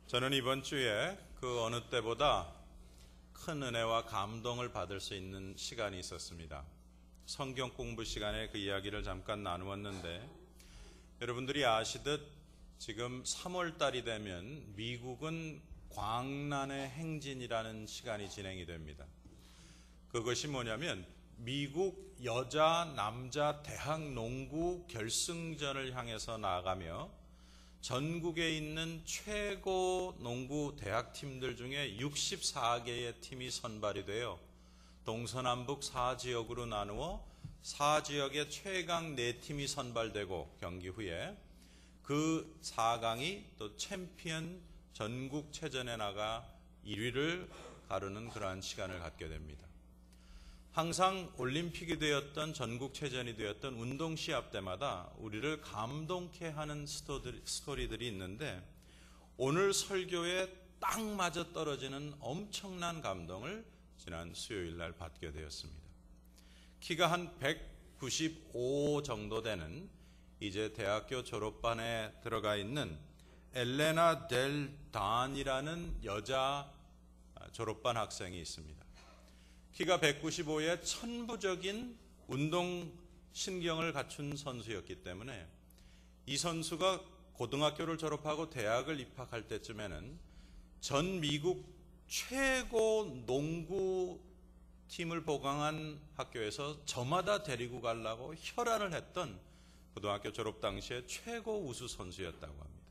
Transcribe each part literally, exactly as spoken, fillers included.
저는 이번 주에 그 어느 때보다 큰 은혜와 감동을 받을 수 있는 시간이 있었습니다. 성경 공부 시간에 그 이야기를 잠깐 나누었는데, 여러분들이 아시듯 지금 삼월 달이 되면 미국은 광란의 행진이라는 시간이 진행이 됩니다. 그것이 뭐냐면 미국 여자, 남자 대학 농구 결승전을 향해서 나아가며 전국에 있는 최고 농구 대학팀들 중에 육십사 개의 팀이 선발이 되어 동서남북 사 지역으로 나누어 사 지역의 최강 네 팀이 선발되고, 경기 후에 그 사 강이 또 챔피언 전국체전에 나가 일 위를 가르는 그러한 시간을 갖게 됩니다. 항상 올림픽이 되었던 전국체전이 되었던 운동시합 때마다 우리를 감동케 하는 스토리들이 있는데, 오늘 설교에 딱 맞아 떨어지는 엄청난 감동을 지난 수요일 날 받게 되었습니다. 키가 한 백구십오 정도 되는, 이제 대학교 졸업반에 들어가 있는 엘레나 델 단이라는 여자 졸업반 학생이 있습니다. 키가 백구십오에 천부적인 운동 신경을 갖춘 선수였기 때문에 이 선수가 고등학교를 졸업하고 대학을 입학할 때쯤에는 전 미국 최고 농구 팀을 보강한 학교에서 저마다 데리고 가려고 혈안을 했던 고등학교 졸업 당시에 최고 우수 선수였다고 합니다.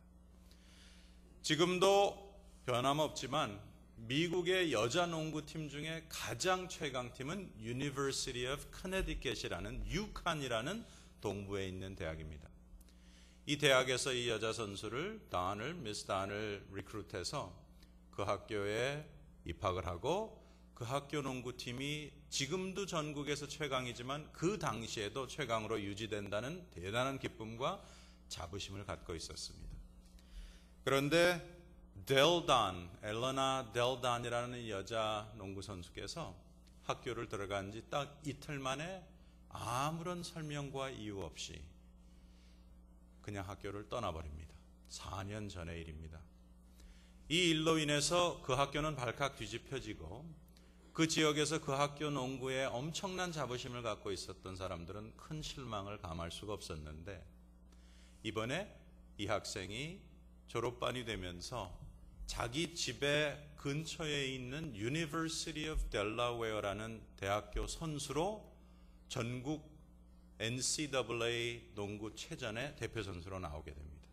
지금도 변함없지만 미국의 여자 농구팀 중에 가장 최강팀은 University of Connecticut이라는 유칸이라는 동부에 있는 대학입니다. 이 대학에서 이 여자 선수를 단을, 미스 단을 리크루트해서 그 학교에 입학을 하고, 그 학교 농구팀이 지금도 전국에서 최강이지만 그 당시에도 최강으로 유지된다는 대단한 기쁨과 자부심을 갖고 있었습니다. 그런데 델단, 엘레나 델단이라는 여자 농구 선수께서 학교를 들어간 지 딱 이틀 만에 아무런 설명과 이유 없이 그냥 학교를 떠나버립니다. 사 년 전의 일입니다. 이 일로 인해서 그 학교는 발칵 뒤집혀지고, 그 지역에서 그 학교 농구에 엄청난 자부심을 갖고 있었던 사람들은 큰 실망을 감할 수가 없었는데, 이번에 이 학생이 졸업반이 되면서 자기 집의 근처에 있는 University of Delaware라는 대학교 선수로 전국 엔씨에이에이 농구 체전의 대표 선수로 나오게 됩니다.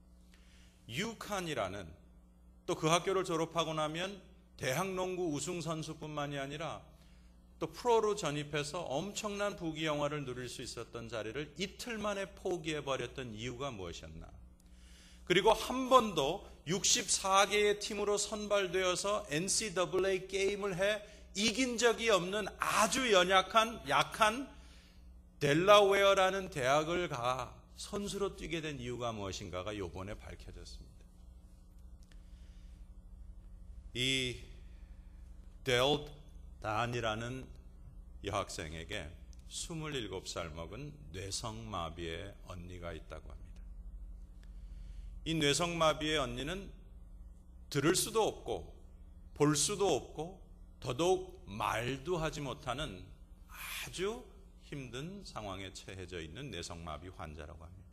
유칸이라는, 또 그 학교를 졸업하고 나면 대학 농구 우승 선수뿐만이 아니라 또 프로로 전입해서 엄청난 부귀 영화를 누릴 수 있었던 자리를 이틀 만에 포기해버렸던 이유가 무엇이었나? 그리고 한 번도 육십사 개의 팀으로 선발되어서 엔씨에이에이 게임을 해 이긴 적이 없는 아주 연약한, 약한 델라웨어라는 대학을 가 선수로 뛰게 된 이유가 무엇인가가 이번에 밝혀졌습니다. 이 델 단이라는 여학생에게 스물일곱 살 먹은 뇌성마비의 언니가 있다고 합니다. 이 뇌성마비의 언니는 들을 수도 없고 볼 수도 없고 더더욱 말도 하지 못하는 아주 힘든 상황에 처해져 있는 뇌성마비 환자라고 합니다.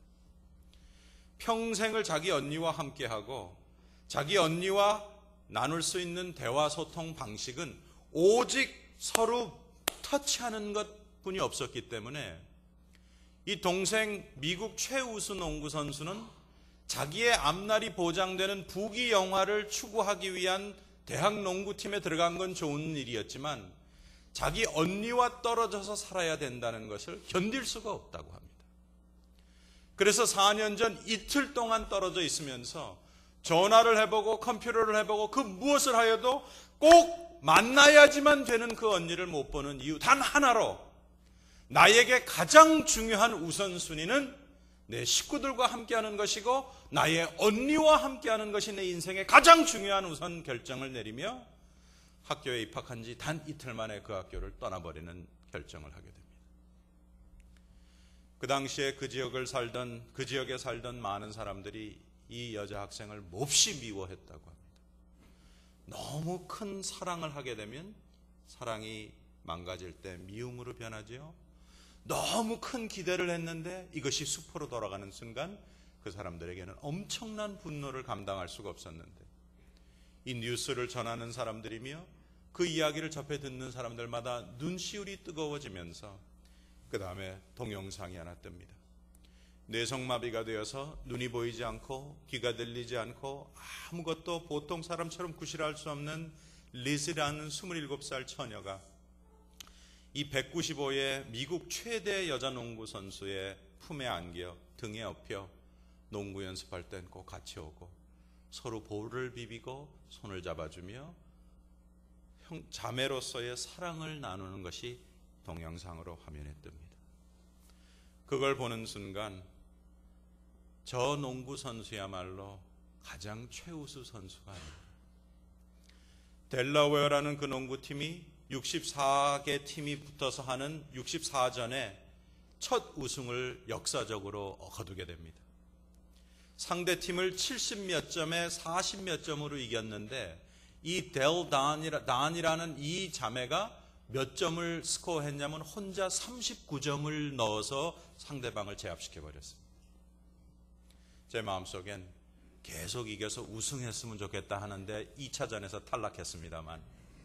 평생을 자기 언니와 함께하고 자기 언니와 나눌 수 있는 대화 소통 방식은 오직 서로 터치하는 것뿐이 없었기 때문에 이 동생 미국 최우수 농구 선수는 자기의 앞날이 보장되는 부귀 영화를 추구하기 위한 대학 농구팀에 들어간 건 좋은 일이었지만 자기 언니와 떨어져서 살아야 된다는 것을 견딜 수가 없다고 합니다. 그래서 사 년 전 이틀 동안 떨어져 있으면서 전화를 해보고 컴퓨터를 해보고 그 무엇을 하여도 꼭 만나야지만 되는 그 언니를 못 보는 이유 단 하나로, 나에게 가장 중요한 우선순위는 내 식구들과 함께하는 것이고 나의 언니와 함께하는 것이 내 인생의 가장 중요한 우선 결정을 내리며 학교에 입학한 지 단 이틀 만에 그 학교를 떠나버리는 결정을 하게 됩니다. 그 당시에 그 지역을 살던, 그 지역에 살던 많은 사람들이 이 여자 학생을 몹시 미워했다고 합니다. 너무 큰 사랑을 하게 되면 사랑이 망가질 때 미움으로 변하지요. 너무 큰 기대를 했는데 이것이 수포로 돌아가는 순간 그 사람들에게는 엄청난 분노를 감당할 수가 없었는데, 이 뉴스를 전하는 사람들이며 그 이야기를 접해 듣는 사람들마다 눈시울이 뜨거워지면서 그 다음에 동영상이 하나 뜹니다. 뇌성마비가 되어서 눈이 보이지 않고 귀가 들리지 않고 아무것도 보통 사람처럼 구실할 수 없는 리즈라는 스물일곱 살 처녀가 이 백구십오의 미국 최대 여자 농구 선수의 품에 안겨 등에 업혀 농구 연습할 땐 꼭 같이 오고 서로 볼을 비비고 손을 잡아주며 형, 자매로서의 사랑을 나누는 것이 동영상으로 화면에 뜹니다. 그걸 보는 순간 저 농구 선수야말로 가장 최우수 선수가 아닙니다. 델라웨어라는 그 농구팀이 육십사 개 팀이 붙어서 하는 육십사 전에 첫 우승을 역사적으로 거두게 됩니다. 상대팀을 칠십 몇 점에 사십 몇 점으로 이겼는데 이 델 단이라는 이 자매가 몇 점을 스코어했냐면 혼자 삼십구 점을 넣어서 상대방을 제압시켜 버렸습니다. 제 마음속엔 계속 이겨서 우승했으면 좋겠다 하는데 이 차전에서 탈락했습니다만,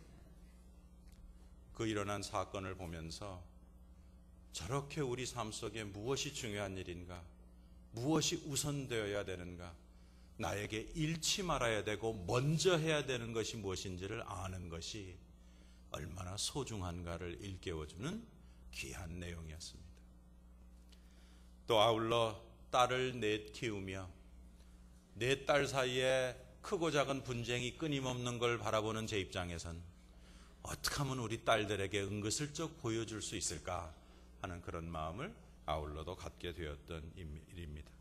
그 일어난 사건을 보면서 저렇게 우리 삶 속에 무엇이 중요한 일인가, 무엇이 우선되어야 되는가, 나에게 잃지 말아야 되고 먼저 해야 되는 것이 무엇인지를 아는 것이 얼마나 소중한가를 일깨워주는 귀한 내용이었습니다. 또 아울러 딸을 넷 키우며 내 딸 사이에 크고 작은 분쟁이 끊임없는 걸 바라보는 제 입장에선 어떻게 하면 우리 딸들에게 은근슬쩍 보여줄 수 있을까 하는 그런 마음을 아울러도 갖게 되었던 일입니다.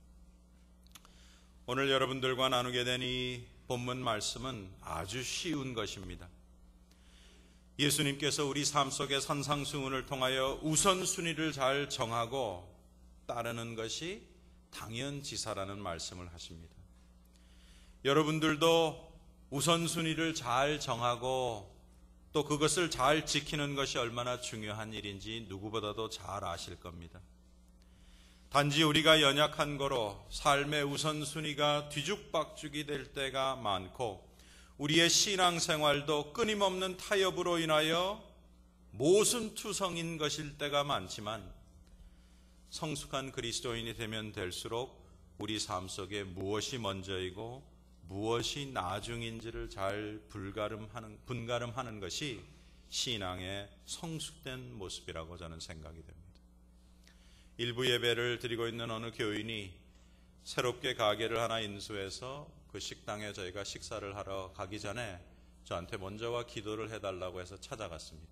오늘 여러분들과 나누게 된 이 본문 말씀은 아주 쉬운 것입니다. 예수님께서 우리 삶 속의 선상수훈을 통하여 우선순위를 잘 정하고 따르는 것이 당연지사라는 말씀을 하십니다. 여러분들도 우선순위를 잘 정하고 또 그것을 잘 지키는 것이 얼마나 중요한 일인지 누구보다도 잘 아실 겁니다. 단지 우리가 연약한 거로 삶의 우선순위가 뒤죽박죽이 될 때가 많고 우리의 신앙생활도 끊임없는 타협으로 인하여 모순투성인 것일 때가 많지만, 성숙한 그리스도인이 되면 될수록 우리 삶 속에 무엇이 먼저이고 무엇이 나중인지를 잘 불가름하는, 분가름하는 것이 신앙의 성숙된 모습이라고 저는 생각이 됩니다. 일부 예배를 드리고 있는 어느 교인이 새롭게 가게를 하나 인수해서 그 식당에 저희가 식사를 하러 가기 전에 저한테 먼저 와 기도를 해달라고 해서 찾아갔습니다.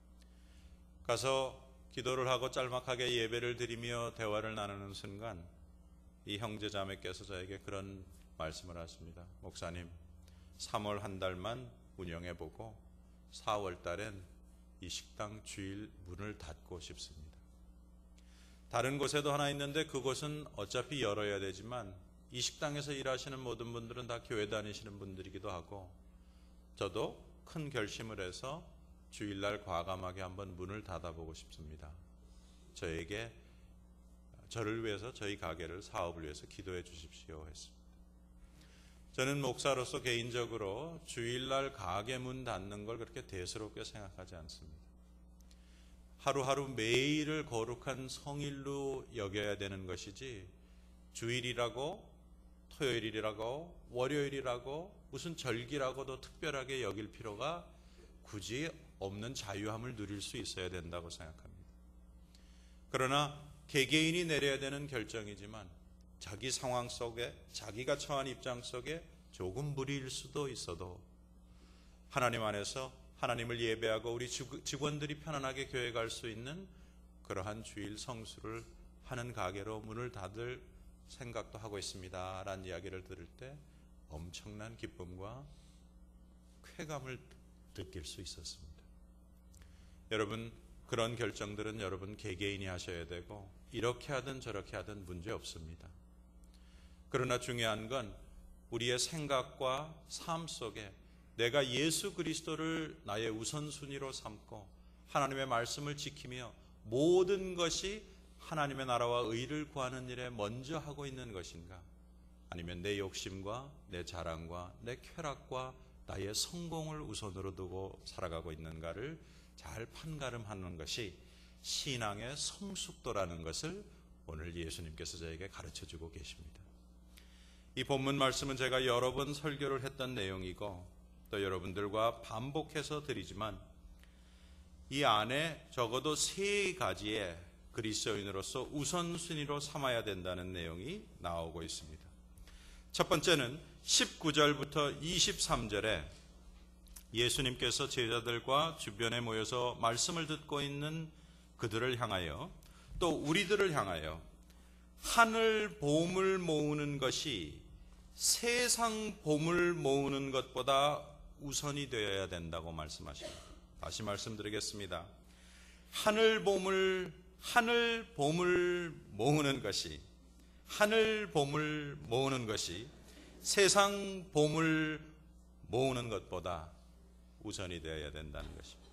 가서 기도를 하고 짤막하게 예배를 드리며 대화를 나누는 순간 이 형제 자매께서 저에게 그런 말씀을 하십니다. 목사님, 삼월 한 달만 운영해보고 사월 달엔 이 식당 주일 문을 닫고 싶습니다. 다른 곳에도 하나 있는데 그곳은 어차피 열어야 되지만 이 식당에서 일하시는 모든 분들은 다 교회 다니시는 분들이기도 하고 저도 큰 결심을 해서 주일날 과감하게 한번 문을 닫아보고 싶습니다. 저에게, 저를 위해서, 저희 가게를, 사업을 위해서 기도해 주십시오 했습니다. 저는 목사로서 개인적으로 주일날 가게 문 닫는 걸 그렇게 대수롭게 생각하지 않습니다. 하루하루 매일을 거룩한 성일로 여겨야 되는 것이지 주일이라고 토요일이라고 월요일이라고 무슨 절기라고도 특별하게 여길 필요가 굳이 없는 자유함을 누릴 수 있어야 된다고 생각합니다. 그러나 개개인이 내려야 되는 결정이지만 자기 상황 속에, 자기가 처한 입장 속에 조금 무리일 수도 있어도 하나님 안에서 하나님을 예배하고 우리 직원들이 편안하게 교회 갈 수 있는 그러한 주일 성수를 하는 가게로 문을 닫을 생각도 하고 있습니다 라는 이야기를 들을 때 엄청난 기쁨과 쾌감을 느낄 수 있었습니다. 여러분, 그런 결정들은 여러분 개개인이 하셔야 되고 이렇게 하든 저렇게 하든 문제 없습니다. 그러나 중요한 건 우리의 생각과 삶 속에 내가 예수 그리스도를 나의 우선순위로 삼고 하나님의 말씀을 지키며 모든 것이 하나님의 나라와 의를 구하는 일에 먼저 하고 있는 것인가? 아니면 내 욕심과 내 자랑과 내 쾌락과 나의 성공을 우선으로 두고 살아가고 있는가를 잘 판가름하는 것이 신앙의 성숙도라는 것을 오늘 예수님께서 저에게 가르쳐주고 계십니다. 이 본문 말씀은 제가 여러 번 설교를 했던 내용이고 또 여러분들과 반복해서 드리지만 이 안에 적어도 세 가지의 그리스도인으로서 우선순위로 삼아야 된다는 내용이 나오고 있습니다. 첫 번째는 십구 절부터 이십삼 절에 예수님께서 제자들과 주변에 모여서 말씀을 듣고 있는 그들을 향하여 또 우리들을 향하여 하늘 보물 모으는 것이 세상 보물 모으는 것보다 우선이 되어야 된다고 말씀하십니다. 다시 말씀드리겠습니다. 하늘 보물, 하늘 보물 모으는 것이, 하늘 보물 모으는 것이 세상 보물 모으는 것보다 우선이 되어야 된다는 것입니다.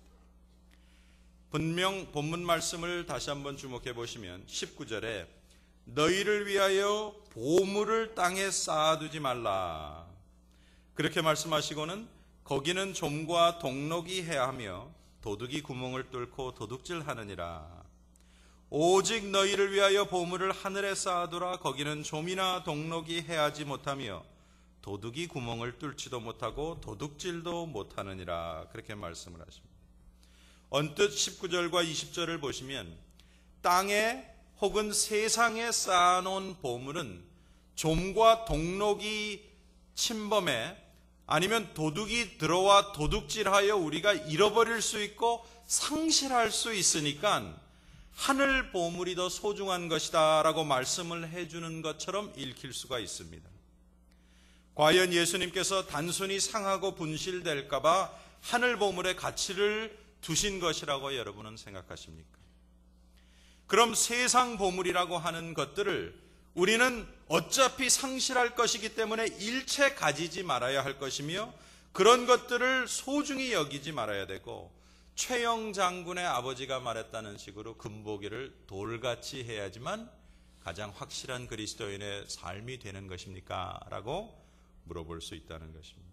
분명 본문 말씀을 다시 한번 주목해 보시면 십구 절에 너희를 위하여 보물을 땅에 쌓아두지 말라. 그렇게 말씀하시고는 거기는 좀과 동록이 해하며 도둑이 구멍을 뚫고 도둑질하느니라. 오직 너희를 위하여 보물을 하늘에 쌓아두라. 거기는 좀이나 동록이 해하지 못하며 도둑이 구멍을 뚫지도 못하고 도둑질도 못하느니라. 그렇게 말씀을 하십니다. 언뜻 십구 절과 이십 절을 보시면 땅에 혹은 세상에 쌓아놓은 보물은 좀과 동록이 침범해 아니면 도둑이 들어와 도둑질하여 우리가 잃어버릴 수 있고 상실할 수 있으니까 하늘 보물이 더 소중한 것이다 라고 말씀을 해주는 것처럼 읽힐 수가 있습니다. 과연 예수님께서 단순히 상하고 분실될까 봐 하늘 보물의 가치를 두신 것이라고 여러분은 생각하십니까? 그럼 세상 보물이라고 하는 것들을 우리는 어차피 상실할 것이기 때문에 일체 가지지 말아야 할 것이며 그런 것들을 소중히 여기지 말아야 되고 최영 장군의 아버지가 말했다는 식으로 금보기를 돌같이 해야지만 가장 확실한 그리스도인의 삶이 되는 것입니까? 라고 물어볼 수 있다는 것입니다.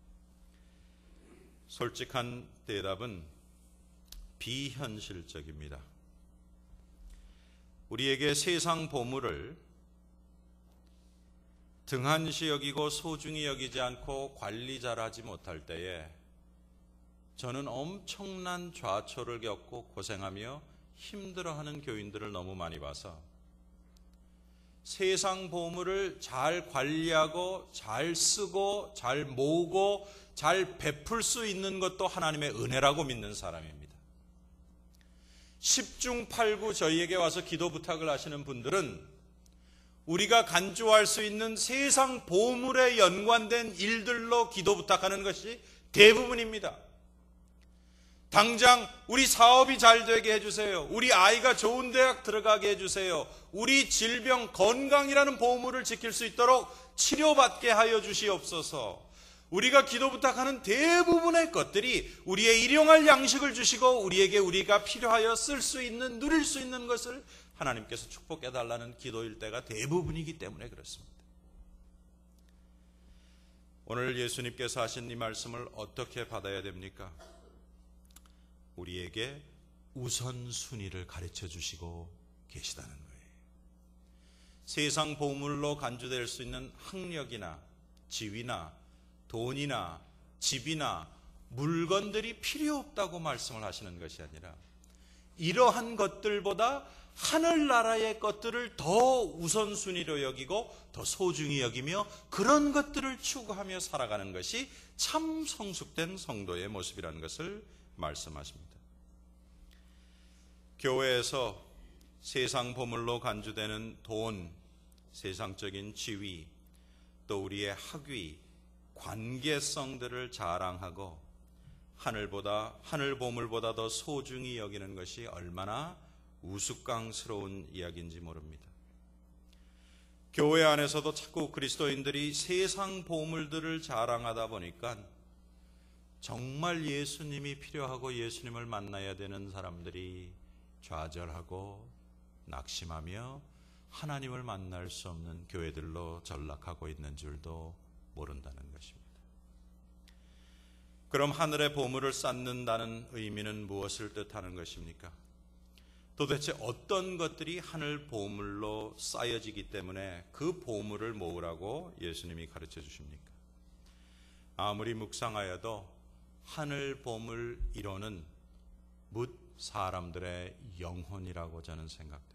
솔직한 대답은 비현실적입니다. 우리에게 세상 보물을 등한시 여기고 소중히 여기지 않고 관리 잘하지 못할 때에 저는 엄청난 좌초를 겪고 고생하며 힘들어하는 교인들을 너무 많이 봐서 세상 보물을 잘 관리하고 잘 쓰고 잘 모으고 잘 베풀 수 있는 것도 하나님의 은혜라고 믿는 사람입니다. 십중팔구 저희에게 와서 기도 부탁을 하시는 분들은 우리가 간주할 수 있는 세상 보물에 연관된 일들로 기도 부탁하는 것이 대부분입니다. 당장 우리 사업이 잘 되게 해주세요. 우리 아이가 좋은 대학 들어가게 해주세요. 우리 질병, 건강이라는 보물을 지킬 수 있도록 치료받게 하여 주시옵소서. 우리가 기도 부탁하는 대부분의 것들이 우리의 일용할 양식을 주시고 우리에게 우리가 필요하여 쓸 수 있는, 누릴 수 있는 것을 하나님께서 축복해달라는 기도일 때가 대부분이기 때문에 그렇습니다. 오늘 예수님께서 하신 이 말씀을 어떻게 받아야 됩니까? 우리에게 우선순위를 가르쳐 주시고 계시다는 거예요. 세상 보물로 간주될 수 있는 학력이나 지위나 돈이나 집이나 물건들이 필요 없다고 말씀을 하시는 것이 아니라 이러한 것들보다 하늘나라의 것들을 더 우선순위로 여기고 더 소중히 여기며 그런 것들을 추구하며 살아가는 것이 참 성숙된 성도의 모습이라는 것을 말씀하십니다. 교회에서 세상 보물로 간주되는 돈, 세상적인 지위, 또 우리의 학위, 관계성들을 자랑하고 하늘보다, 하늘 보물보다 더 소중히 여기는 것이 얼마나 우스꽝스러운 이야기인지 모릅니다. 교회 안에서도 자꾸 그리스도인들이 세상 보물들을 자랑하다 보니까 정말 예수님이 필요하고 예수님을 만나야 되는 사람들이 좌절하고 낙심하며 하나님을 만날 수 없는 교회들로 전락하고 있는 줄도 모른다는 것입니다. 그럼 하늘의 보물을 쌓는다는 의미는 무엇을 뜻하는 것입니까? 도대체 어떤 것들이 하늘 보물로 쌓여지기 때문에 그 보물을 모으라고 예수님이 가르쳐 주십니까? 아무리 묵상하여도 하늘 보물 일 호는 묻 사람들의 영혼이라고 저는 생각됩니다.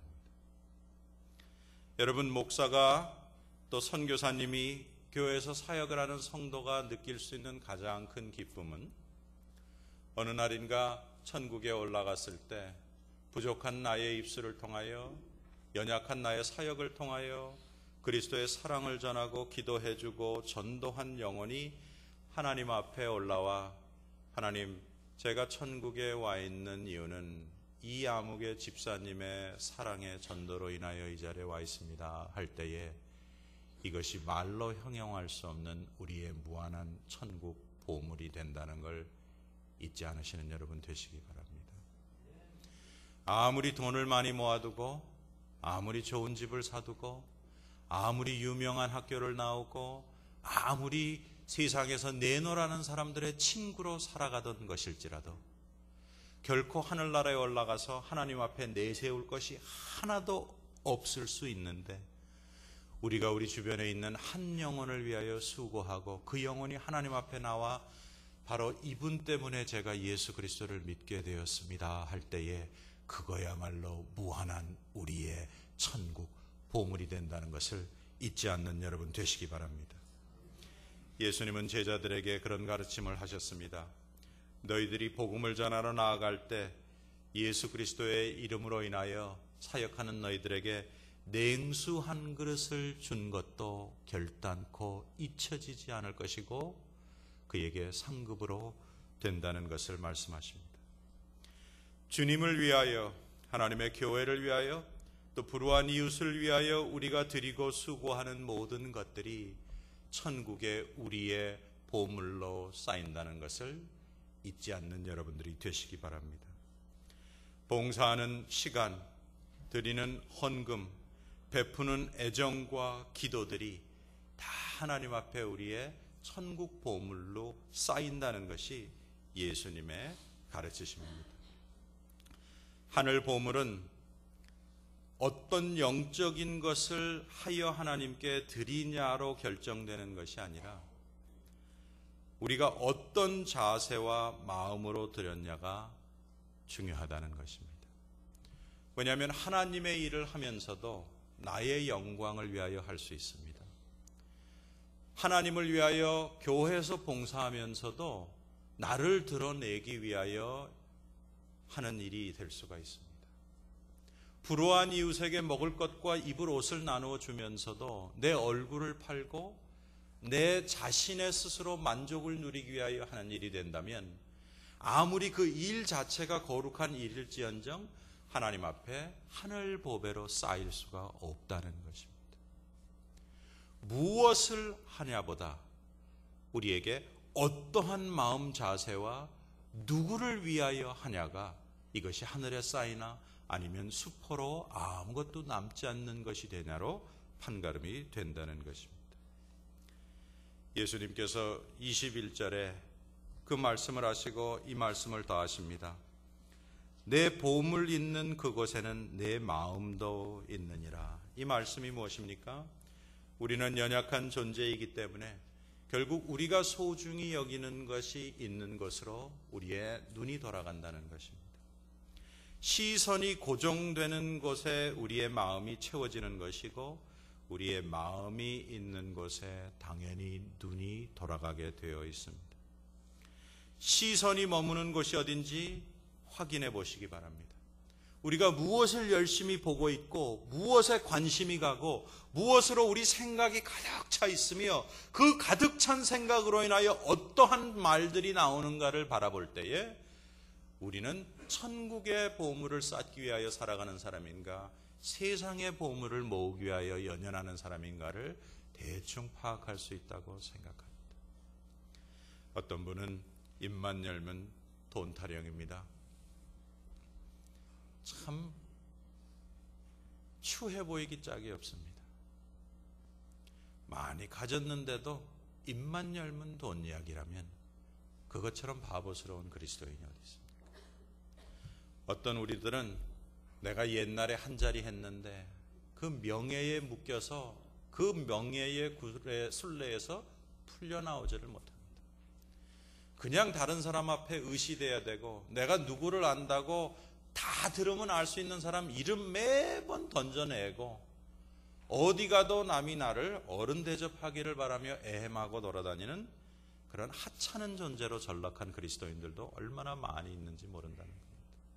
여러분, 목사가 또 선교사님이 교회에서 사역을 하는 성도가 느낄 수 있는 가장 큰 기쁨은 어느 날인가 천국에 올라갔을 때 부족한 나의 입술을 통하여, 연약한 나의 사역을 통하여 그리스도의 사랑을 전하고 기도해주고 전도한 영혼이 하나님 앞에 올라와, 하나님, 제가 천국에 와 있는 이유는 이 아무개 집사님의 사랑의 전도로 인하여 이 자리에 와 있습니다 할 때에 이것이 말로 형용할 수 없는 우리의 무한한 천국 보물이 된다는 걸 잊지 않으시는 여러분 되시기 바랍니다. 아무리 돈을 많이 모아두고, 아무리 좋은 집을 사두고, 아무리 유명한 학교를 나오고, 아무리 세상에서 내노라는 사람들의 친구로 살아가던 것일지라도 결코 하늘나라에 올라가서 하나님 앞에 내세울 것이 하나도 없을 수 있는데, 우리가 우리 주변에 있는 한 영혼을 위하여 수고하고 그 영혼이 하나님 앞에 나와 바로 이분 때문에 제가 예수 그리스도를 믿게 되었습니다 할 때에 그거야말로 무한한 우리의 천국 보물이 된다는 것을 잊지 않는 여러분 되시기 바랍니다. 예수님은 제자들에게 그런 가르침을 하셨습니다. 너희들이 복음을 전하러 나아갈 때 예수 그리스도의 이름으로 인하여 사역하는 너희들에게 냉수 한 그릇을 준 것도 결단코 잊혀지지 않을 것이고 그에게 상급으로 된다는 것을 말씀하십니다. 주님을 위하여, 하나님의 교회를 위하여, 또 불우한 이웃을 위하여 우리가 드리고 수고하는 모든 것들이 천국의 우리의 보물로 쌓인다는 것을 잊지 않는 여러분들이 되시기 바랍니다. 봉사하는 시간, 드리는 헌금, 베푸는 애정과 기도들이 다 하나님 앞에 우리의 천국 보물로 쌓인다는 것이 예수님의 가르치심입니다. 하늘 보물은 어떤 영적인 것을 하여 하나님께 드리냐로 결정되는 것이 아니라 우리가 어떤 자세와 마음으로 드렸냐가 중요하다는 것입니다. 왜냐하면 하나님의 일을 하면서도 나의 영광을 위하여 할 수 있습니다. 하나님을 위하여 교회에서 봉사하면서도 나를 드러내기 위하여 하는 일이 될 수가 있습니다. 불우한 이웃에게 먹을 것과 입을 옷을 나누어 주면서도 내 얼굴을 팔고 내 자신의 스스로 만족을 누리기 위하여 하는 일이 된다면 아무리 그 일 자체가 거룩한 일일지언정 하나님 앞에 하늘 보배로 쌓일 수가 없다는 것입니다. 무엇을 하냐보다 우리에게 어떠한 마음 자세와 누구를 위하여 하냐가 이것이 하늘에 쌓이나 아니면 수포로 아무것도 남지 않는 것이 되냐로 판가름이 된다는 것입니다. 예수님께서 이십일 절에 그 말씀을 하시고 이 말씀을 더하십니다. 내 보물 있는 그곳에는 내 마음도 있느니라. 이 말씀이 무엇입니까? 우리는 연약한 존재이기 때문에 결국 우리가 소중히 여기는 것이 있는 것으로 우리의 눈이 돌아간다는 것입니다. 시선이 고정되는 곳에 우리의 마음이 채워지는 것이고 우리의 마음이 있는 곳에 당연히 눈이 돌아가게 되어 있습니다. 시선이 머무는 곳이 어딘지 확인해 보시기 바랍니다. 우리가 무엇을 열심히 보고 있고 무엇에 관심이 가고 무엇으로 우리 생각이 가득 차 있으며 그 가득 찬 생각으로 인하여 어떠한 말들이 나오는가를 바라볼 때에 우리는 천국의 보물을 쌓기 위하여 살아가는 사람인가 세상의 보물을 모으기 위하여 연연하는 사람인가를 대충 파악할 수 있다고 생각합니다. 어떤 분은 입만 열면 돈 타령입니다. 참 추해 보이기 짝이 없습니다. 많이 가졌는데도 입만 열면 돈 이야기라면 그것처럼 바보스러운 그리스도인이 어디 있습니까? 어떤 우리들은 내가 옛날에 한 자리 했는데 그 명예에 묶여서 그 명예의 순례에서 풀려나오지를 못합니다. 그냥 다른 사람 앞에 의시돼야 되고, 내가 누구를 안다고 다 들으면 알 수 있는 사람 이름 매번 던져내고, 어디 가도 남이 나를 어른 대접하기를 바라며 애헴하고 돌아다니는 그런 하찮은 존재로 전락한 그리스도인들도 얼마나 많이 있는지 모른다는 겁니다.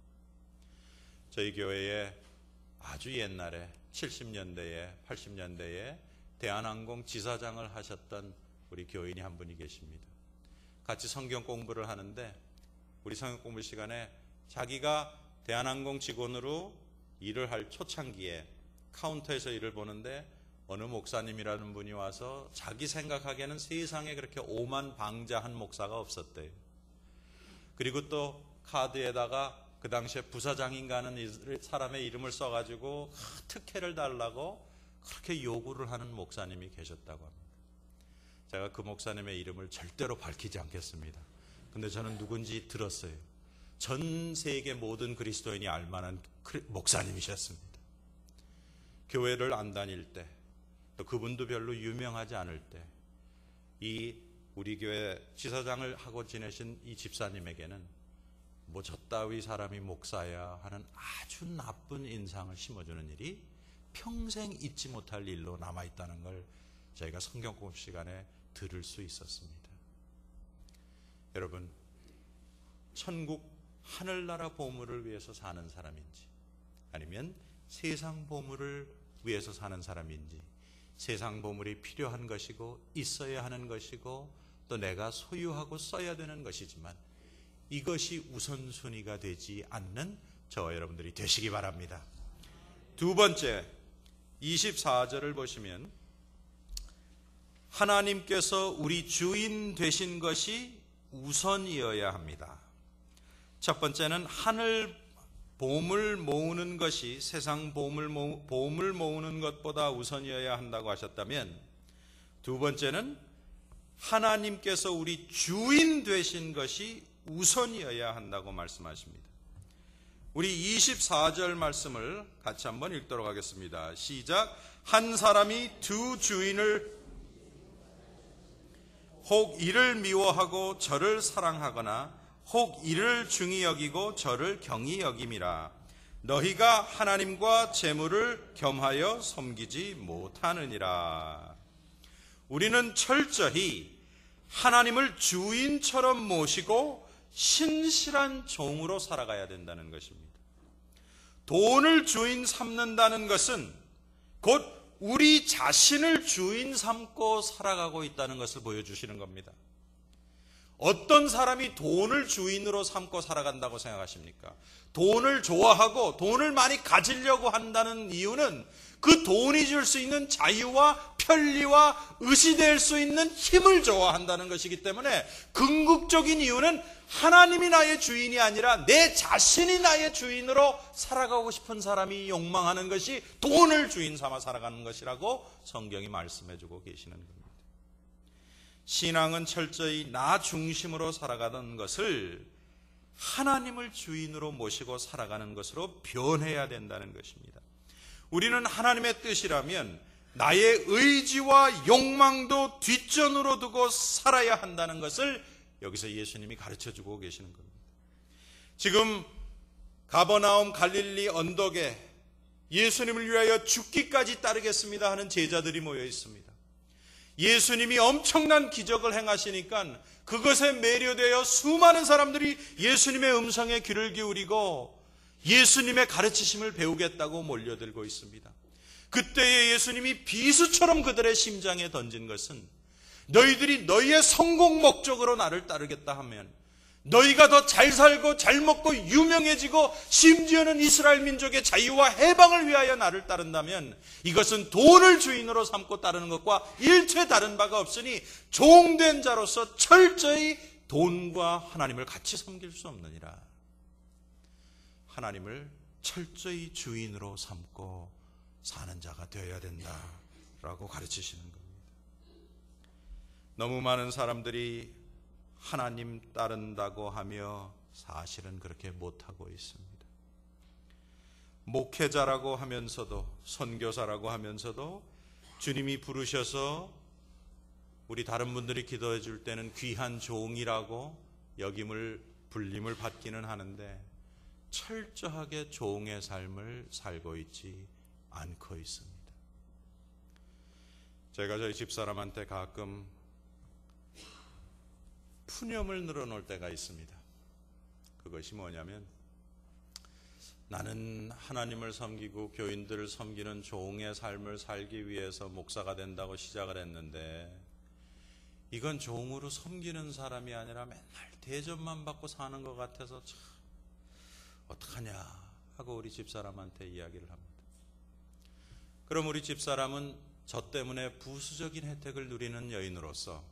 저희 교회에 아주 옛날에 칠십 년대에 팔십 년대에 대한항공 지사장을 하셨던 우리 교인이 한 분이 계십니다. 같이 성경 공부를 하는데 우리 성경 공부 시간에 자기가 대한항공 직원으로 일을 할 초창기에 카운터에서 일을 보는데 어느 목사님이라는 분이 와서 자기 생각하기에는 세상에 그렇게 오만방자한 목사가 없었대요. 그리고 또 카드에다가 그 당시에 부사장인가 하는 사람의 이름을 써가지고 특혜를 달라고 그렇게 요구를 하는 목사님이 계셨다고 합니다. 제가 그 목사님의 이름을 절대로 밝히지 않겠습니다. 근데 저는 누군지 들었어요. 전 세계 모든 그리스도인이 알만한 목사님이셨습니다. 교회를 안 다닐 때, 또 그분도 별로 유명하지 않을 때, 이 우리 교회 지사장을 하고 지내신 이 집사님에게는 뭐 저 따위 사람이 목사야 하는 아주 나쁜 인상을 심어주는 일이 평생 잊지 못할 일로 남아있다는 걸 저희가 성경 공부 시간에 들을 수 있었습니다. 여러분, 천국 하늘나라 보물을 위해서 사는 사람인지, 아니면 세상 보물을 위해서 사는 사람인지, 세상 보물이 필요한 것이고 있어야 하는 것이고 또 내가 소유하고 써야 되는 것이지만 이것이 우선순위가 되지 않는 저와 여러분들이 되시기 바랍니다. 두 번째, 이십사 절을 보시면 하나님께서 우리 주인 되신 것이 우선이어야 합니다. 첫 번째는 하늘 보물 모으는 것이 세상 보물, 모, 보물 모으는 것보다 우선이어야 한다고 하셨다면, 두 번째는 하나님께서 우리 주인 되신 것이 우선이어야 한다고 말씀하십니다. 우리 이십사 절 말씀을 같이 한번 읽도록 하겠습니다. 시작. 한 사람이 두 주인을 혹 이를 미워하고 저를 사랑하거나 혹 이를 중히 여기고 저를 경히 여김이라. 너희가 하나님과 재물을 겸하여 섬기지 못하느니라. 우리는 철저히 하나님을 주인처럼 모시고 신실한 종으로 살아가야 된다는 것입니다. 돈을 주인 삼는다는 것은 곧 우리 자신을 주인 삼고 살아가고 있다는 것을 보여주시는 겁니다. 어떤 사람이 돈을 주인으로 삼고 살아간다고 생각하십니까? 돈을 좋아하고 돈을 많이 가지려고 한다는 이유는 그 돈이 줄 수 있는 자유와 편리와 의지될 수 있는 힘을 좋아한다는 것이기 때문에 궁극적인 이유는 하나님이 나의 주인이 아니라 내 자신이 나의 주인으로 살아가고 싶은 사람이 욕망하는 것이 돈을 주인 삼아 살아가는 것이라고 성경이 말씀해주고 계시는 겁니다. 신앙은 철저히 나 중심으로 살아가던 것을 하나님을 주인으로 모시고 살아가는 것으로 변해야 된다는 것입니다. 우리는 하나님의 뜻이라면 나의 의지와 욕망도 뒷전으로 두고 살아야 한다는 것을 여기서 예수님이 가르쳐주고 계시는 겁니다. 지금 가버나움 갈릴리 언덕에 예수님을 위하여 죽기까지 따르겠습니다 하는 제자들이 모여 있습니다. 예수님이 엄청난 기적을 행하시니까 그것에 매료되어 수많은 사람들이 예수님의 음성에 귀를 기울이고 예수님의 가르치심을 배우겠다고 몰려들고 있습니다. 그때에 예수님이 비수처럼 그들의 심장에 던진 것은, 너희들이 너희의 성공 목적으로 나를 따르겠다 하면 너희가 더 잘 살고 잘 먹고 유명해지고 심지어는 이스라엘 민족의 자유와 해방을 위하여 나를 따른다면 이것은 돈을 주인으로 삼고 따르는 것과 일체 다른 바가 없으니 종된 자로서 철저히 돈과 하나님을 같이 섬길 수 없느니라. 하나님을 철저히 주인으로 삼고 사는 자가 되어야 된다라고 가르치시는 겁니다. 너무 많은 사람들이 하나님 따른다고 하며 사실은 그렇게 못하고 있습니다. 목회자라고 하면서도, 선교사라고 하면서도 주님이 부르셔서 우리 다른 분들이 기도해 줄 때는 귀한 종이라고 여김을, 불림을 받기는 하는데 철저하게 종의 삶을 살고 있지 않고 있습니다. 제가 저희 집사람한테 가끔 푸념을 늘어놓을 때가 있습니다. 그것이 뭐냐면, 나는 하나님을 섬기고 교인들을 섬기는 종의 삶을 살기 위해서 목사가 된다고 시작을 했는데 이건 종으로 섬기는 사람이 아니라 맨날 대접만 받고 사는 것 같아서 참 어떡하냐 하고 우리 집사람한테 이야기를 합니다. 그럼 우리 집사람은 저 때문에 부수적인 혜택을 누리는 여인으로서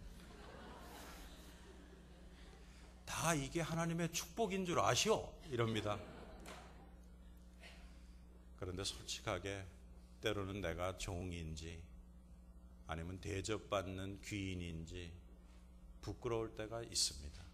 다 이게 하나님의 축복인 줄 아시오? 이럽니다. 그런데 솔직하게 때로는 내가 종인지 아니면 대접받는 귀인인지 부끄러울 때가 있습니다.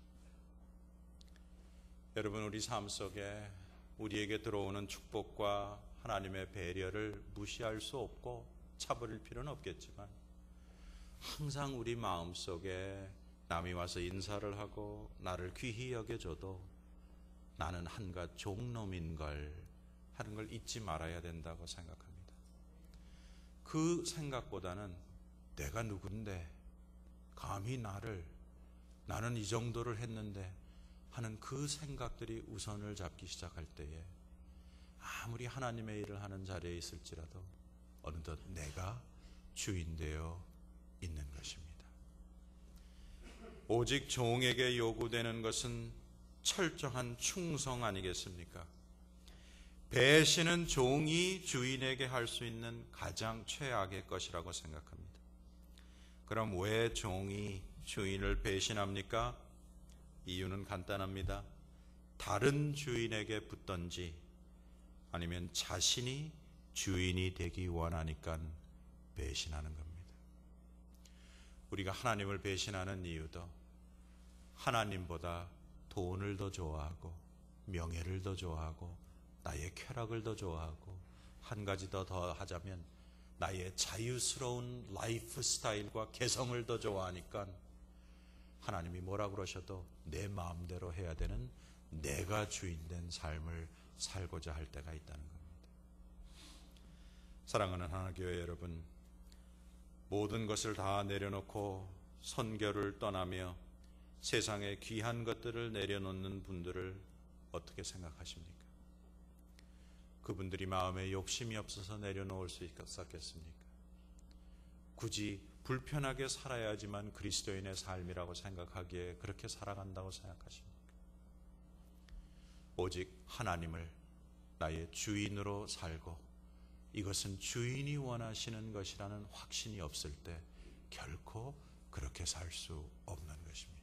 여러분, 우리 삶 속에 우리에게 들어오는 축복과 하나님의 배려를 무시할 수 없고 차버릴 필요는 없겠지만 항상 우리 마음속에 남이 와서 인사를 하고 나를 귀히 여겨줘도 나는 한갓 종놈인걸 하는 걸 잊지 말아야 된다고 생각합니다. 그 생각보다는 내가 누군데 감히 나를, 나는 이 정도를 했는데 하는 그 생각들이 우선을 잡기 시작할 때에 아무리 하나님의 일을 하는 자리에 있을지라도 어느덧 내가 주인되어 있는 것입니다. 오직 종에게 요구되는 것은 철저한 충성 아니겠습니까? 배신은 종이 주인에게 할 수 있는 가장 최악의 것이라고 생각합니다. 그럼 왜 종이 주인을 배신합니까? 이유는 간단합니다. 다른 주인에게 붙든지 아니면 자신이 주인이 되기 원하니까 배신하는 겁니다. 우리가 하나님을 배신하는 이유도 하나님보다 돈을 더 좋아하고 명예를 더 좋아하고 나의 쾌락을 더 좋아하고 한 가지 더 더 하자면 나의 자유스러운 라이프 스타일과 개성을 더 좋아하니까 하나님이 뭐라 그러셔도 내 마음대로 해야 되는 내가 주인된 삶을 살고자 할 때가 있다는 겁니다. 사랑하는 하나교회 여러분, 모든 것을 다 내려놓고 선교를 떠나며 세상에 귀한 것들을 내려놓는 분들을 어떻게 생각하십니까? 그분들이 마음에 욕심이 없어서 내려놓을 수 있었겠습니까? 굳이 불편하게 살아야지만 그리스도인의 삶이라고 생각하기에 그렇게 살아간다고 생각하십니까? 오직 하나님을 나의 주인으로 살고 이것은 주인이 원하시는 것이라는 확신이 없을 때 결코 그렇게 살 수 없는 것입니다.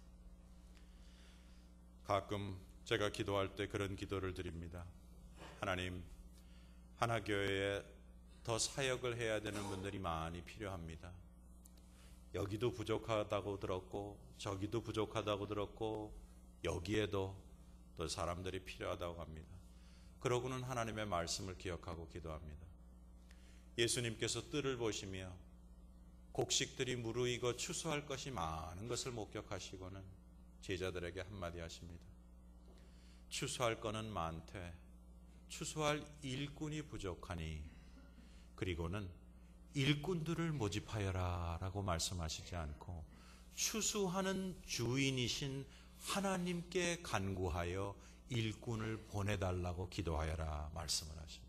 가끔 제가 기도할 때 그런 기도를 드립니다. 하나님, 하나교회에 더 사역을 해야 되는 분들이 많이 필요합니다. 여기도 부족하다고 들었고 저기도 부족하다고 들었고 여기에도 또 사람들이 필요하다고 합니다. 그러고는 하나님의 말씀을 기억하고 기도합니다. 예수님께서 뜰을 보시며 곡식들이 무르익어 추수할 것이 많은 것을 목격하시고는 제자들에게 한마디 하십니다. 추수할 거는 많되 추수할 일꾼이 부족하니 그리고는 일꾼들을 모집하여라 라고 말씀하시지 않고 추수하는 주인이신 하나님께 간구하여 일꾼을 보내달라고 기도하여라 말씀을 하십니다.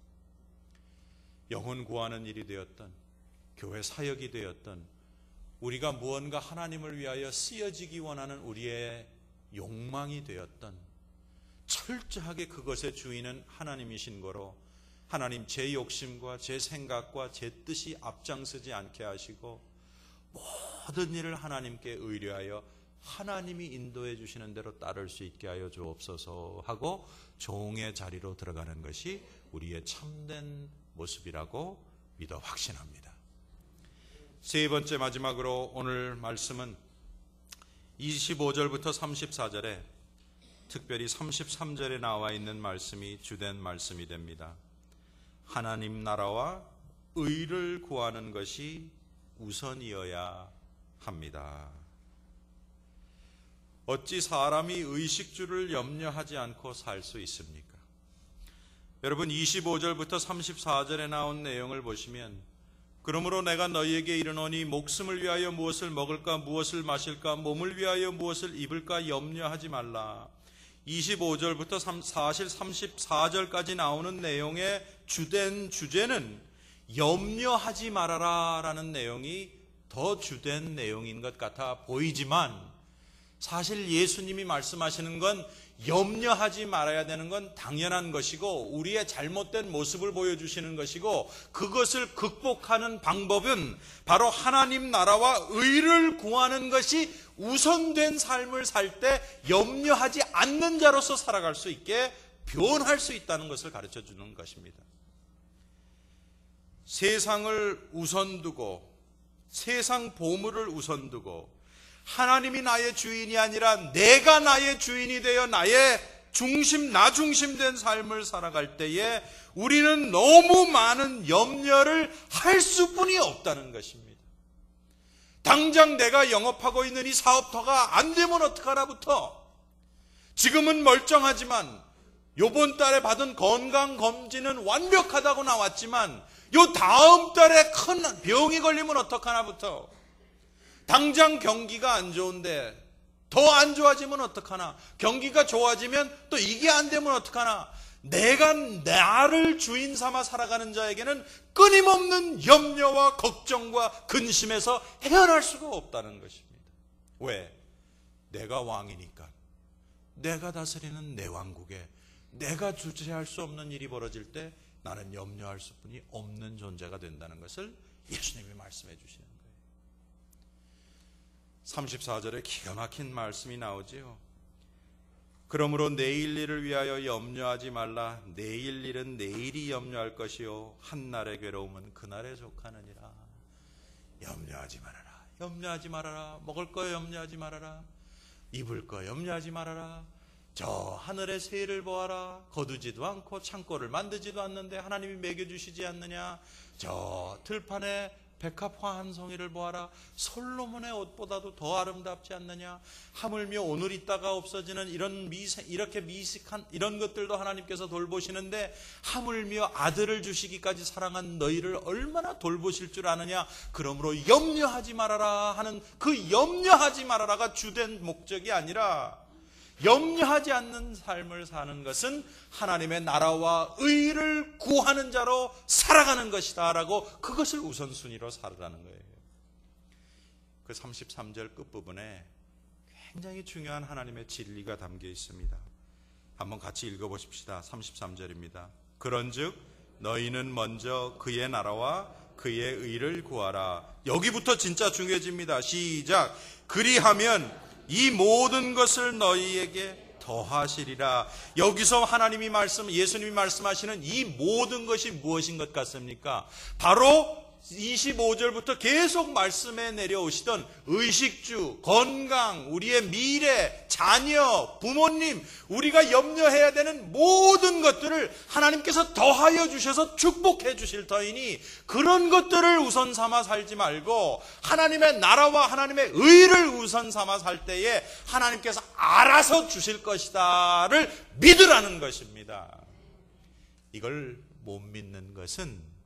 영혼 구하는 일이 되었던 교회 사역이 되었던 우리가 무언가 하나님을 위하여 쓰여지기 원하는 우리의 욕망이 되었던, 철저하게 그것의 주인은 하나님이신 거로 하나님 제 욕심과 제 생각과 제 뜻이 앞장서지 않게 하시고 모든 일을 하나님께 의뢰하여 하나님이 인도해 주시는 대로 따를 수 있게 하여 주옵소서 하고 종의 자리로 들어가는 것이 우리의 참된 모습이라고 믿어 확신합니다. 세 번째, 마지막으로 오늘 말씀은 이십오 절부터 삼십사 절에, 특별히 삼십삼 절에 나와 있는 말씀이 주된 말씀이 됩니다. 하나님 나라와 의를 구하는 것이 우선이어야 합니다. 어찌 사람이 의식주를 염려하지 않고 살 수 있습니까? 여러분, 이십오 절부터 삼십사 절에 나온 내용을 보시면, 그러므로 내가 너희에게 이르노니 목숨을 위하여 무엇을 먹을까 무엇을 마실까 몸을 위하여 무엇을 입을까 염려하지 말라. 이십오 절부터 사실 삼십사 절까지 나오는 내용의 주된 주제는 염려하지 말아라 라는 내용이 더 주된 내용인 것 같아 보이지만, 사실 예수님이 말씀하시는 건 염려하지 말아야 되는 건 당연한 것이고 우리의 잘못된 모습을 보여주시는 것이고, 그것을 극복하는 방법은 바로 하나님 나라와 의를 구하는 것이 우선된 삶을 살 때 염려하지 않는 자로서 살아갈 수 있게 변할 수 있다는 것을 가르쳐 주는 것입니다. 세상을 우선 두고, 세상 보물을 우선 두고, 하나님이 나의 주인이 아니라 내가 나의 주인이 되어 나의 중심, 나 중심된 삶을 살아갈 때에 우리는 너무 많은 염려를 할 수뿐이 없다는 것입니다. 당장 내가 영업하고 있는 이 사업터가 안 되면 어떡하나부터, 지금은 멀쩡하지만 요번 달에 받은 건강검진은 완벽하다고 나왔지만 요 다음 달에 큰 병이 걸리면 어떡하나부터, 당장 경기가 안 좋은데 더 안 좋아지면 어떡하나, 경기가 좋아지면 또 이게 안 되면 어떡하나, 내가 나를 주인 삼아 살아가는 자에게는 끊임없는 염려와 걱정과 근심에서 헤어날 수가 없다는 것입니다. 왜? 내가 왕이니까, 내가 다스리는 내 왕국에 내가 주체할 수 없는 일이 벌어질 때 나는 염려할 수뿐이 없는 존재가 된다는 것을 예수님이 말씀해 주시는 거예요. 삼십사 절에 기가 막힌 말씀이 나오지요. 그러므로 내일 일을 위하여 염려하지 말라. 내일 일은 내일이 염려할 것이요 한날의 괴로움은 그날에 족하느니라. 염려하지 말아라, 염려하지 말아라. 먹을 거 염려하지 말아라, 입을 거 염려하지 말아라. 저 하늘의 새를 보아라. 거두지도 않고 창고를 만들지도 않는데 하나님이 먹여주시지 않느냐. 저 들판에 백합화 한 송이를 보아라. 솔로몬의 옷보다도 더 아름답지 않느냐. 하물며 오늘 있다가 없어지는 이런 미세, 이렇게 미식한 이런 것들도 하나님께서 돌보시는데 하물며 아들을 주시기까지 사랑한 너희를 얼마나 돌보실 줄 아느냐. 그러므로 염려하지 말아라 하는 그 염려하지 말아라가 주된 목적이 아니라, 염려하지 않는 삶을 사는 것은 하나님의 나라와 의를 구하는 자로 살아가는 것이다 라고, 그것을 우선순위로 살으라는 거예요. 그 삼십삼 절 끝부분에 굉장히 중요한 하나님의 진리가 담겨 있습니다. 한번 같이 읽어보십시다. 삼십삼 절입니다. 그런즉 너희는 먼저 그의 나라와 그의 의를 구하라. 여기부터 진짜 중요해집니다. 시작. 그리하면 이 모든 것을 너희에게 더하시리라. 여기서 하나님이 말씀, 예수님이 말씀하시는 이 모든 것이 무엇인 것 같습니까? 바로 이십오 절부터 계속 말씀에 내려오시던 의식주, 건강, 우리의 미래, 자녀, 부모님, 우리가 염려해야 되는 모든 것들을 하나님께서 더하여 주셔서 축복해 주실 터이니, 그런 것들을 우선 삼아 살지 말고 하나님의 나라와 하나님의 의를 우선 삼아 살 때에 하나님께서 알아서 주실 것이다를 믿으라는 것입니다. 이걸 못 믿는 것은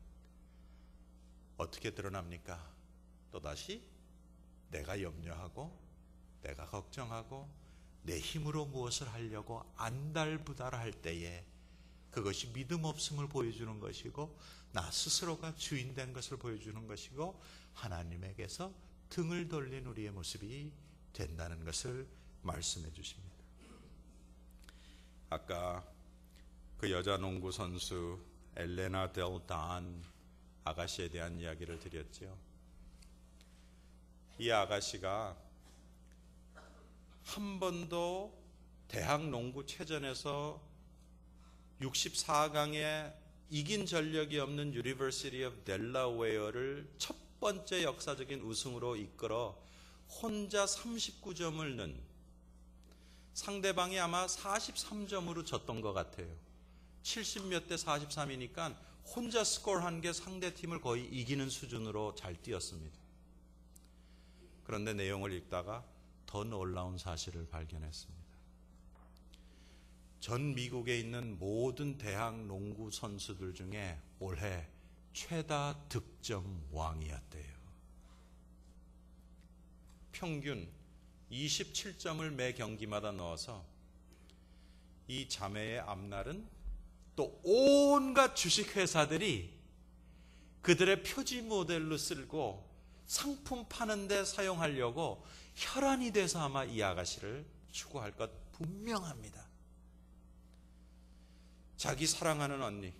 어떻게 드러납니까? 또다시 내가 염려하고 내가 걱정하고 내 힘으로 무엇을 하려고 안달부달할 때에 그것이 믿음 없음을 보여주는 것이고, 나 스스로가 주인 된 것을 보여주는 것이고, 하나님에게서 등을 돌린 우리의 모습이 된다는 것을 말씀해 주십니다. 아까 그 여자 농구 선수 엘레나 델 단 아가씨에 대한 이야기를 드렸지요. 이 아가씨가 한 번도 대학 농구 체전에서 육십사 강에 이긴 전력이 없는 유니버시티 오브 델라웨어를 첫 번째 역사적인 우승으로 이끌어 혼자 삼십구 점을 넣은, 상대방이 아마 사십삼 점으로 졌던 것 같아요. 칠십 몇 대 사십삼이니까 혼자 스코어 한 게 상대팀을 거의 이기는 수준으로 잘 뛰었습니다. 그런데 내용을 읽다가 더 놀라운 사실을 발견했습니다. 전 미국에 있는 모든 대학 농구 선수들 중에 올해 최다 득점 왕이었대요. 평균 이십칠 점을 매 경기마다 넣어서 이 자매의 앞날은 또 온갖 주식회사들이 그들의 표지 모델로 쓸고 상품 파는 데 사용하려고 혈안이 돼서 아마 이 아가씨를 추구할 것 분명합니다. 자기 사랑하는 언니,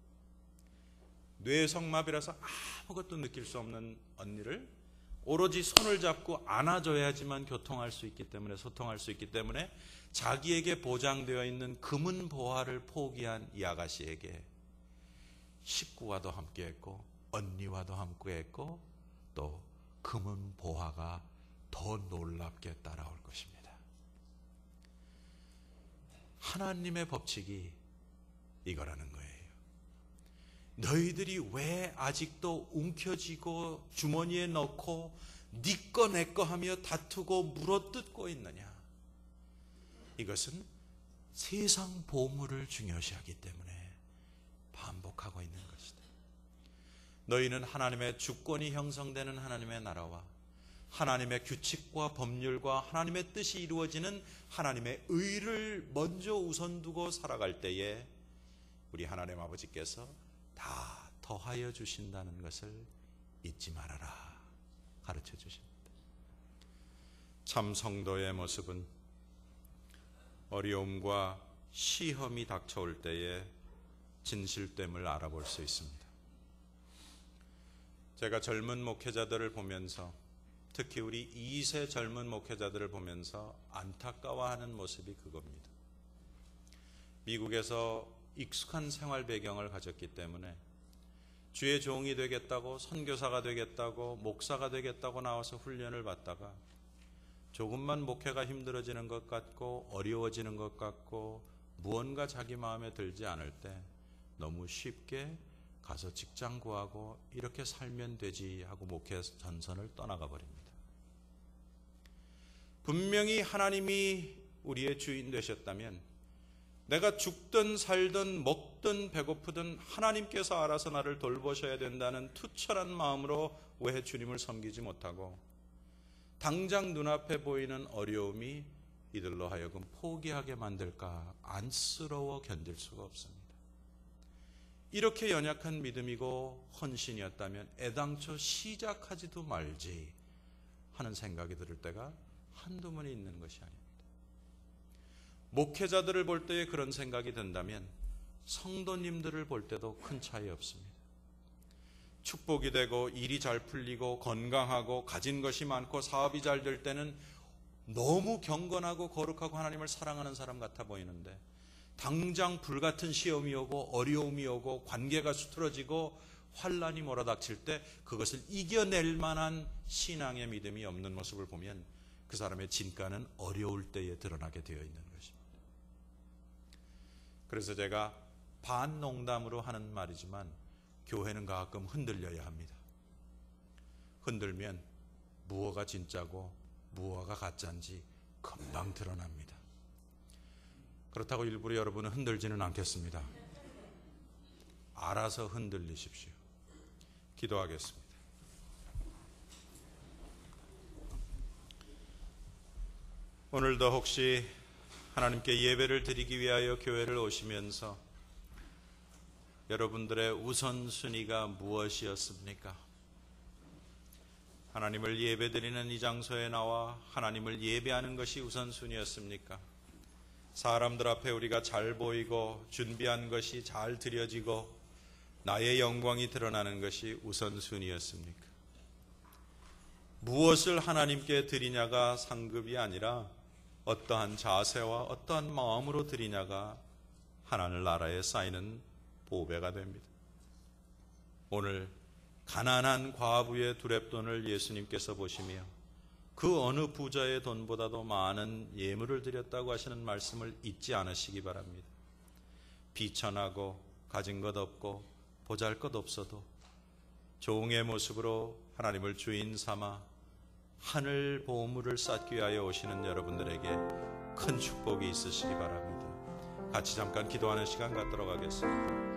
뇌성마비라서 아무것도 느낄 수 없는 언니를 오로지 손을 잡고 안아줘야지만 교통할 수 있기 때문에, 소통할 수 있기 때문에 자기에게 보장되어 있는 금은 보화를 포기한 이 아가씨에게 식구와도 함께했고 언니와도 함께했고 또 금은 보화가 더 놀랍게 따라올 것입니다. 하나님의 법칙이 이거라는 거예요. 너희들이 왜 아직도 움켜쥐고 주머니에 넣고 네 거 내 거 하며 다투고 물어뜯고 있느냐? 이것은 세상 보물을 중요시하기 때문에 반복하고 있는 것이다. 너희는 하나님의 주권이 형성되는 하나님의 나라와 하나님의 규칙과 법률과 하나님의 뜻이 이루어지는 하나님의 의를 먼저 우선 두고 살아갈 때에 우리 하나님 아버지께서 다 더하여 주신다는 것을 잊지 말아라 가르쳐 주십니다. 참 성도의 모습은 어려움과 시험이 닥쳐올 때에 진실됨을 알아볼 수 있습니다. 제가 젊은 목회자들을 보면서, 특히 우리 이 세 젊은 목회자들을 보면서 안타까워하는 모습이 그겁니다. 미국에서 익숙한 생활 배경을 가졌기 때문에 주의 종이 되겠다고, 선교사가 되겠다고, 목사가 되겠다고 나와서 훈련을 받다가 조금만 목회가 힘들어지는 것 같고 어려워지는 것 같고 무언가 자기 마음에 들지 않을 때 너무 쉽게 가서 직장 구하고 이렇게 살면 되지 하고 목회 전선을 떠나가 버립니다. 분명히 하나님이 우리의 주인 되셨다면, 내가 죽든 살든 먹든 배고프든 하나님께서 알아서 나를 돌보셔야 된다는 투철한 마음으로 왜 주님을 섬기지 못하고 당장 눈앞에 보이는 어려움이 이들로 하여금 포기하게 만들까 안쓰러워 견딜 수가 없습니다. 이렇게 연약한 믿음이고 헌신이었다면 애당초 시작하지도 말지 하는 생각이 들을 때가 한두 번이 있는 것이 아닙니다. 목회자들을 볼 때에 그런 생각이 든다면 성도님들을 볼 때도 큰 차이 없습니다. 축복이 되고 일이 잘 풀리고 건강하고 가진 것이 많고 사업이 잘 될 때는 너무 경건하고 거룩하고 하나님을 사랑하는 사람 같아 보이는데, 당장 불같은 시험이 오고 어려움이 오고 관계가 수틀어지고 환란이 몰아닥칠 때 그것을 이겨낼 만한 신앙의 믿음이 없는 모습을 보면 그 사람의 진가는 어려울 때에 드러나게 되어 있는 것입니다. 그래서 제가 반농담으로 하는 말이지만 교회는 가끔 흔들려야 합니다. 흔들면 무엇가 진짜고 무엇가 가짜인지 금방 드러납니다. 그렇다고 일부러 여러분은 흔들지는 않겠습니다. 알아서 흔들리십시오. 기도하겠습니다. 오늘도 혹시 하나님께 예배를 드리기 위하여 교회를 오시면서 여러분들의 우선순위가 무엇이었습니까? 하나님을 예배드리는 이 장소에 나와 하나님을 예배하는 것이 우선순위였습니까? 사람들 앞에 우리가 잘 보이고 준비한 것이 잘 드려지고 나의 영광이 드러나는 것이 우선순위였습니까? 무엇을 하나님께 드리냐가 상급이 아니라 어떠한 자세와 어떠한 마음으로 드리냐가 하나님 나라에 쌓이는 보배가 됩니다. 오늘 가난한 과부의 두렙돈을 예수님께서 보시며 그 어느 부자의 돈보다도 많은 예물을 드렸다고 하시는 말씀을 잊지 않으시기 바랍니다. 비천하고 가진 것 없고 보잘것 없어도 종의 모습으로 하나님을 주인 삼아 하늘 보물을 쌓기 위하여 오시는 여러분들에게 큰 축복이 있으시기 바랍니다. 같이 잠깐 기도하는 시간 갖도록 하겠습니다.